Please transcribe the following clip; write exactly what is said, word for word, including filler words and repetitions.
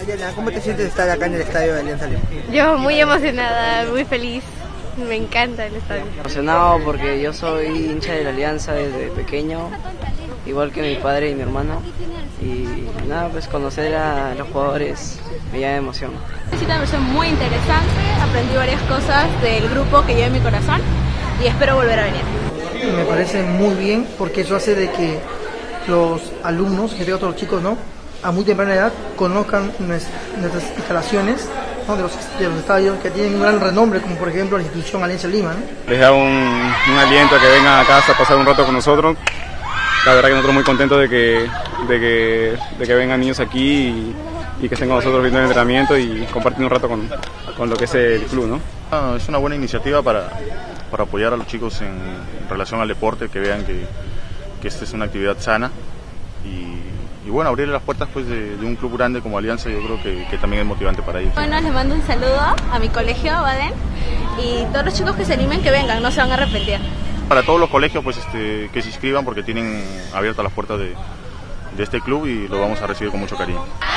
Ariana, ¿cómo te sientes de estar acá en el estadio de Alianza Lima? Yo muy emocionada, muy feliz. Me encanta el estadio. Emocionado porque yo soy hincha de la Alianza desde pequeño, igual que mi padre y mi hermano. Y nada, pues conocer a los jugadores me llena de emoción. Ha sido una versión muy interesante, aprendí varias cosas del grupo que llevo en mi corazón y espero volver a venir. Me parece muy bien porque eso hace de que los alumnos, que todos los chicos, ¿no?, a muy temprana edad conozcan nuestras instalaciones, ¿no?, de, los, de los estadios que tienen un gran renombre, como por ejemplo la institución Alianza Lima, ¿no? Les da un, un aliento a que vengan a casa a pasar un rato con nosotros. La verdad que nosotros muy contentos de que, de que, de que vengan niños aquí y, y que estén con nosotros viendo el entrenamiento y compartiendo un rato con, con lo que es el club, ¿no? Ah, es una buena iniciativa para, para apoyar a los chicos en, en relación al deporte, que vean que, que esta es una actividad sana y, y bueno, abrirle las puertas pues de, de un club grande como Alianza yo creo que, que también es motivante para ellos. Bueno, les mando un saludo a mi colegio, Baden, y todos los chicos que se animen que vengan, no se van a arrepentir. Para todos los colegios pues este, que se inscriban porque tienen abiertas las puertas de, de este club y lo vamos a recibir con mucho cariño.